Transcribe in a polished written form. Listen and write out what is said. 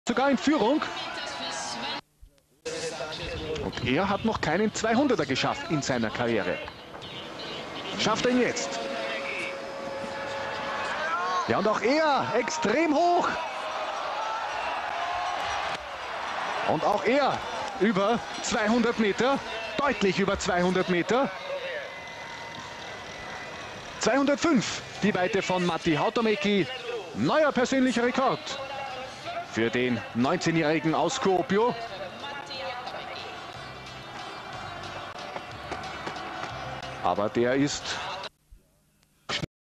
sogar in Führung. Und er hat noch keinen 200er geschafft in seiner Karriere. Schafft er ihn jetzt? Ja, und auch er extrem hoch. Und auch er über 200 Meter, deutlich über 200 Meter. 205, die Weite von Matti Hautamäki. Neuer persönlicher Rekord für den 19-Jährigen aus Kuopio. Aber der ist